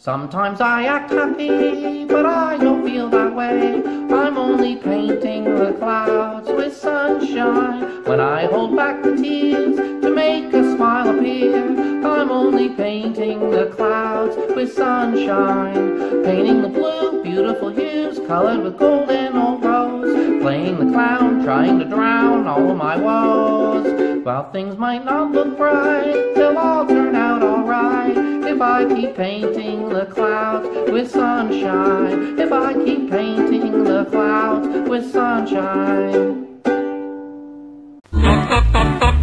Sometimes I act happy, but I don't feel that way. I'm only painting the clouds with sunshine. When I hold back the tears to make a smile appear, I'm only painting the clouds with sunshine. Painting the blue, beautiful hues, colored with golden or rose. Playing the clown, trying to drown all of my woes. While things might not look bright, they'll all turn out alright if I keep painting the clouds with sunshine. If I keep painting the clouds with sunshine.